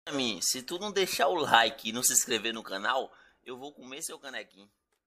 Se tu não deixar o like e não se inscrever no canal, eu vou comer seu canequinho.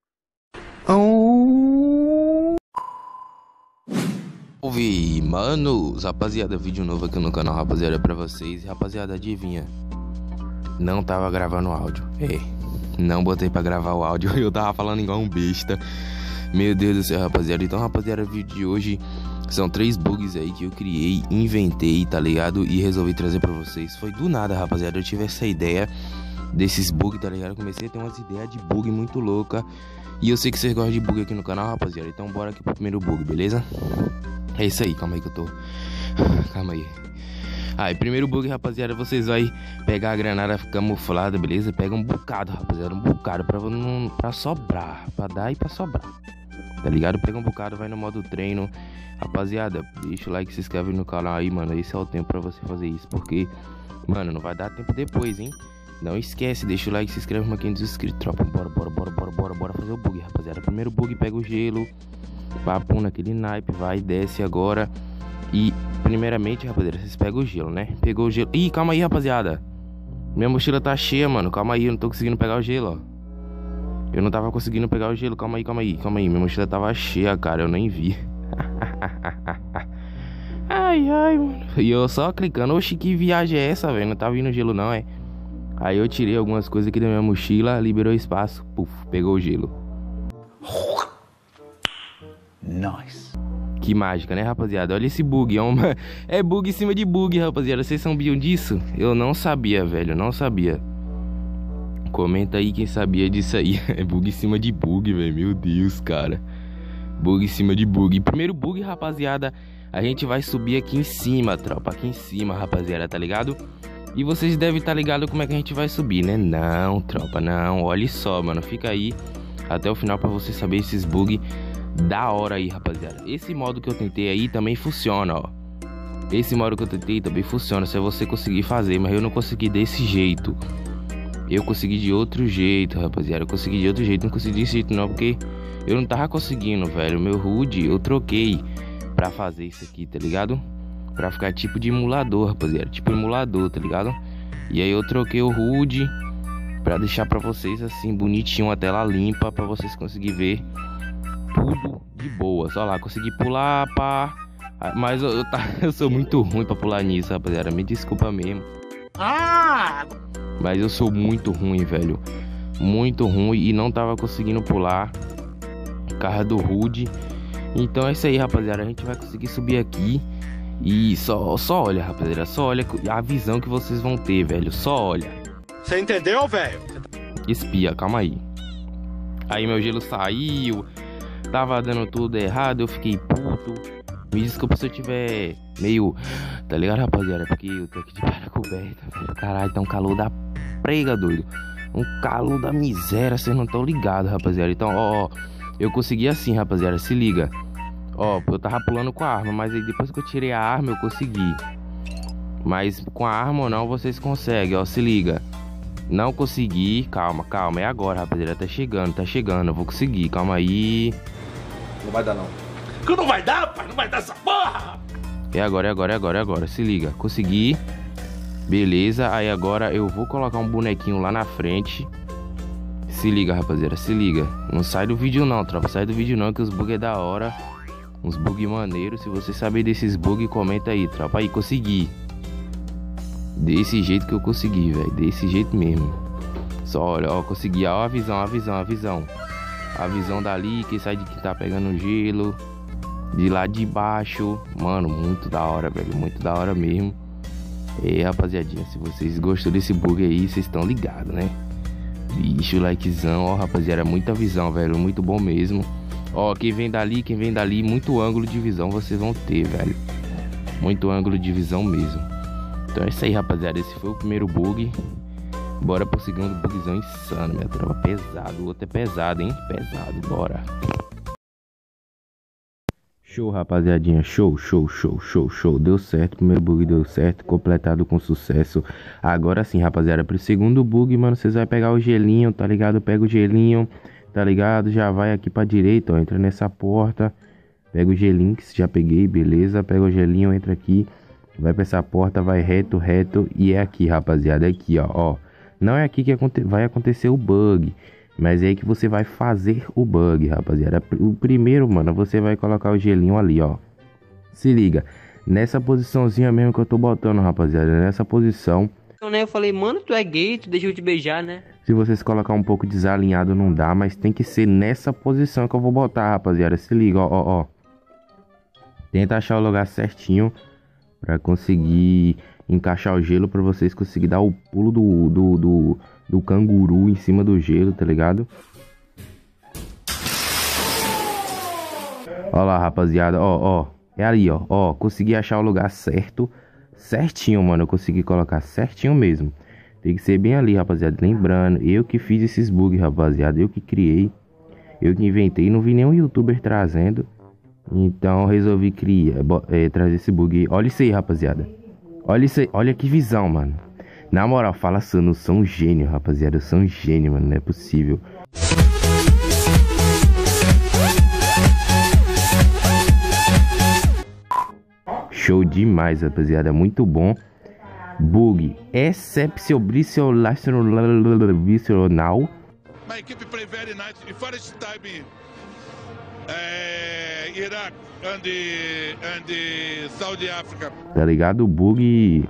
Ouve, manos, rapaziada, vídeo novo aqui no canal, rapaziada, pra vocês. Rapaziada, adivinha? Não tava gravando áudio. Não botei pra gravar o áudio. Eu tava falando igual um besta. Meu Deus do céu, rapaziada. Então, rapaziada, o vídeo de hoje são 3 bugs aí que eu criei, inventei, tá ligado? E resolvi trazer pra vocês. Foi do nada, rapaziada. Eu tive essa ideia desses bugs, tá ligado? Eu comecei a ter umas ideias de bug muito louca. E eu sei que vocês gostam de bug aqui no canal, rapaziada. Então bora aqui pro primeiro bug, beleza? É isso aí, calma aí que eu tô... Calma aí. Aí, primeiro bug, rapaziada, vocês vai pegar a granada camuflada, beleza? Pega um bocado, rapaziada, um bocado pra sobrar, pra dar e pra sobrar. Tá ligado? Pega um bocado, vai no modo treino. Rapaziada, deixa o like, se inscreve no canal aí, mano. Esse é o tempo pra você fazer isso, porque, mano, não vai dar tempo depois, hein? Não esquece, deixa o like, se inscreve no 500 inscritos, tropa. Bora fazer o bug, rapaziada. Primeiro bug, pega o gelo, papo naquele naipe, vai, desce agora. E, primeiramente, rapaziada, vocês pegam o gelo, né? Pegou o gelo. Ih, calma aí, rapaziada. Minha mochila tá cheia, mano. Calma aí, eu não tô conseguindo pegar o gelo, ó. Eu não tava conseguindo pegar o gelo. Calma aí. Minha mochila tava cheia, cara. Eu nem vi. Ai, mano. E eu só clicando. Oxi, que viagem é essa, velho? Não tá vindo gelo, não, é? Aí eu tirei algumas coisas aqui da minha mochila. Liberou espaço. Puf, pegou o gelo. Nice. Que mágica, né, rapaziada? Olha esse bug. É bug em cima de bug, rapaziada. Vocês sabiam disso? Eu não sabia, velho. Não sabia. Comenta aí quem sabia disso aí. É bug em cima de bug, velho. Meu Deus, cara. Bug em cima de bug. Primeiro bug, rapaziada. A gente vai subir aqui em cima, tropa. Aqui em cima, rapaziada, tá ligado? E vocês devem estar ligados como é que a gente vai subir, né? Não, tropa, não. Olha só, mano. Fica aí até o final pra você saber esses bugs da hora aí, rapaziada. Esse modo que eu tentei aí também funciona, ó. Esse modo que eu tentei também funciona. Se você conseguir fazer, mas eu não consegui desse jeito. Eu consegui de outro jeito, rapaziada. Eu consegui de outro jeito. Não consegui desse jeito não, porque eu não tava conseguindo, velho. Meu HUD eu troquei pra fazer isso aqui, tá ligado? Pra ficar tipo de emulador, rapaziada. Tipo emulador, tá ligado? E aí eu troquei o HUD pra deixar pra vocês assim, bonitinho, a tela limpa, pra vocês conseguirem ver tudo de boa. Só lá, consegui pular, pá. Mas eu sou muito ruim pra pular nisso, rapaziada. Me desculpa mesmo. Mas eu sou muito ruim, velho. Muito ruim e não tava conseguindo pular por causa do HUD. Então é isso aí, rapaziada. A gente vai conseguir subir aqui. E só olha, rapaziada. Só olha a visão que vocês vão ter, velho. Só olha. Você entendeu, velho? Espia, calma aí. Aí meu gelo saiu. Tava dando tudo errado. Eu fiquei puto. Me desculpa se eu tiver meio... Tá ligado, rapaziada? Porque eu tô aqui de cara coberta, velho. Caralho, tá um calor da prega, doido. Um calor da miséria, vocês não estão ligados, rapaziada. Então, ó, eu consegui assim, rapaziada. Se liga. Ó, eu tava pulando com a arma, mas aí depois que eu tirei a arma, eu consegui. Mas com a arma ou não, vocês conseguem, ó. Se liga. Não consegui. Calma. É agora, rapaziada. Tá chegando. Eu vou conseguir. Calma aí. Não vai dar, não. Que não vai dar, pai? Não vai dar essa porra! É agora. Se liga. Consegui. Beleza. Aí agora eu vou colocar um bonequinho lá na frente. Se liga, rapaziada. Se liga. Não sai do vídeo não, tropa. Sai do vídeo não, que os bugs é da hora. Uns bugs maneiros. Se você saber desses bugs, comenta aí, tropa. Aí, consegui. Desse jeito que eu consegui, velho. Desse jeito mesmo. Só olha, ó. Consegui. Ó, a visão. A visão dali, que sai de que tá pegando gelo. De lá de baixo. Mano, muito da hora, velho. Muito da hora mesmo. E rapaziadinha, se vocês gostou desse bug aí, vocês estão ligados, né? Deixa o likezão, ó, rapaziada. Muita visão, velho. Muito bom mesmo. Ó, quem vem dali, muito ângulo de visão vocês vão ter, velho. Muito ângulo de visão mesmo. Então é isso aí, rapaziada. Esse foi o primeiro bug. Bora pro segundo bugzão insano, minha tropa. Pesado. O outro é pesado, hein? Pesado, bora. Show, rapaziadinha, show. Deu certo, primeiro bug deu certo, completado com sucesso. Agora sim, rapaziada, pro segundo bug, mano, vocês vão pegar o gelinho, tá ligado? Pega o gelinho, tá ligado? Já vai aqui pra direita, ó, entra nessa porta. Pega o gelinho, que já peguei, beleza? Pega o gelinho, entra aqui. Vai pra essa porta, vai reto, reto. E é aqui, rapaziada. É aqui, ó. Não é aqui que vai acontecer o bug. Mas é aí que você vai fazer o bug, rapaziada. O primeiro, mano, você vai colocar o gelinho ali, ó. Se liga. Nessa posiçãozinha mesmo que eu tô botando, rapaziada. Nessa posição. Então, né, eu falei, mano, tu é gay, tu deixou de beijar, né? Se você se colocar um pouco desalinhado não dá, mas tem que ser nessa posição que eu vou botar, rapaziada. Se liga, ó. Tenta achar o lugar certinho pra conseguir encaixar o gelo, pra vocês conseguirem dar o pulo do canguru em cima do gelo, tá ligado? Ó lá, rapaziada, ó. É ali, ó. Consegui achar o lugar certo. Certinho, mano. Eu consegui colocar certinho mesmo. Tem que ser bem ali, rapaziada. Lembrando, eu que fiz esses bugs, rapaziada. Eu que criei. Eu que inventei. Não vi nenhum youtuber trazendo. Então resolvi trazer esse bug. Olha isso aí, rapaziada. Olha isso aí. Olha que visão, mano. Na moral, fala assim, eu sou um gênio, rapaziada. Eu sou um gênio, mano. Não é possível. Show demais, rapaziada. Muito bom. Bug excepcional. My equipe play very nice. The first time Iraq and Saudi Africa. Tá ligado? Bug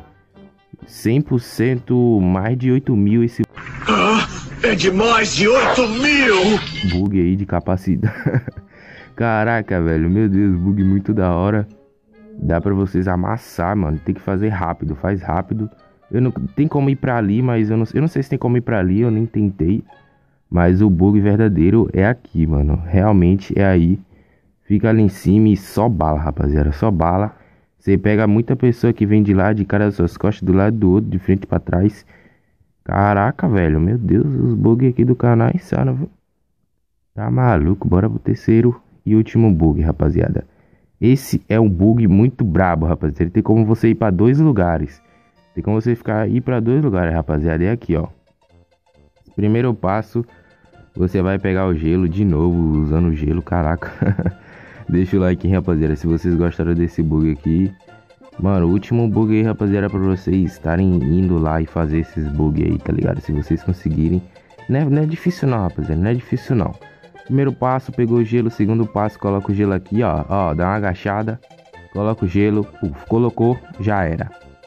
100% mais de 8 mil esse. É de mais de 8 mil! Bug aí de capacidade. Caraca, velho. Meu Deus, bug muito da hora. Dá pra vocês amassar, mano. Tem que fazer rápido, faz rápido. Eu não tem como ir pra ali, mas eu não sei se tem como ir pra ali, eu nem tentei. Mas o bug verdadeiro é aqui, mano. Realmente é aí. Fica ali em cima e só bala, rapaziada. Só bala. Você pega muita pessoa que vem de lá, de cara das suas costas, do lado do outro, de frente pra trás. Caraca, velho. Meu Deus, os bugs aqui do canal é insano, viu? Tá maluco? Bora pro terceiro e último bug, rapaziada. Esse é um bug muito brabo, rapaziada. Tem como você ir pra 2 lugares. Tem como você ir pra 2 lugares, rapaziada. É aqui, ó. Primeiro passo, você vai pegar o gelo de novo, usando o gelo, caraca. Deixa o like, rapaziada, se vocês gostaram desse bug aqui. Mano, o último bug aí, rapaziada, pra vocês estarem indo lá e fazer esses bugs aí, tá ligado? Se vocês conseguirem. Não é difícil não, rapaziada, não é difícil não. Primeiro passo, pegou o gelo. Segundo passo, coloca o gelo aqui, ó. Dá uma agachada. Coloca o gelo. Colocou, já era.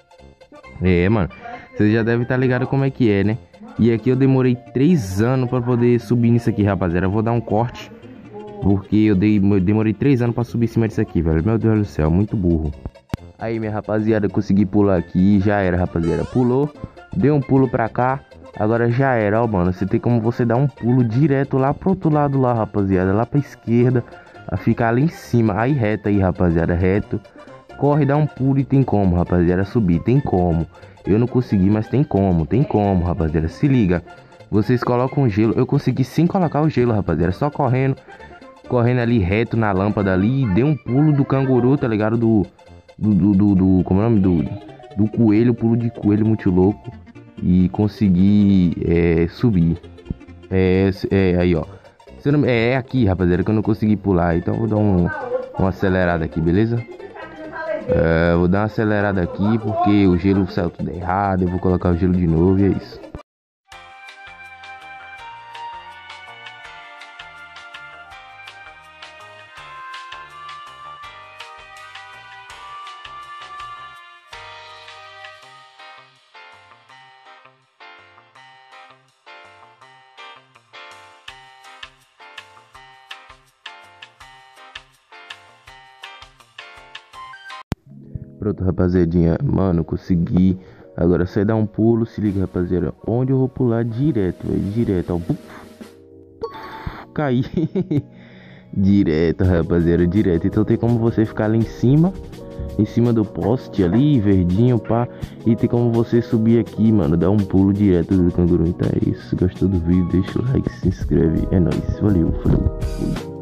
É, mano. Vocês já devem estar ligados como é que é, né? E aqui eu demorei 3 anos pra poder subir nisso aqui, rapaziada. Eu vou dar um corte. Porque eu demorei 3 anos pra subir em cima disso aqui, velho. Meu Deus do céu, muito burro. Aí, minha rapaziada, consegui pular aqui. Já era, rapaziada. Pulou. Deu um pulo pra cá. Agora já era, ó, mano. Você tem como você dar um pulo direto lá pro outro lado lá, rapaziada. Lá pra esquerda. A ficar ali em cima. Aí reto aí, rapaziada. Reto. Corre, dá um pulo e tem como, rapaziada. Subir. Tem como. Eu não consegui, mas tem como. Tem como, rapaziada. Se liga. Vocês colocam o gelo. Eu consegui sim colocar o gelo, rapaziada. Só correndo. Correndo ali reto na lâmpada ali. E deu um pulo do canguru, tá ligado? Como é o nome? Do coelho. Pulo de coelho muito louco. E consegui subir. Aí, ó. É aqui, rapaziada, que eu não consegui pular. Então eu vou dar uma acelerada aqui, beleza? Vou dar uma acelerada aqui porque o gelo saiu tudo errado. Eu vou colocar o gelo de novo e é isso. Pronto, rapaziadinha. Mano, consegui. Agora você dá um pulo. Se liga, rapaziada. Onde eu vou pular direto, velho. Direto, ó. Caí. Direto, rapaziada. Direto. Então tem como você ficar lá em cima. Em cima do poste ali, verdinho, pá. E tem como você subir aqui, mano. Dar um pulo direto do canguru. Então é isso. Se gostou do vídeo, deixa o like, se inscreve. É nóis. Valeu, falou. Fui.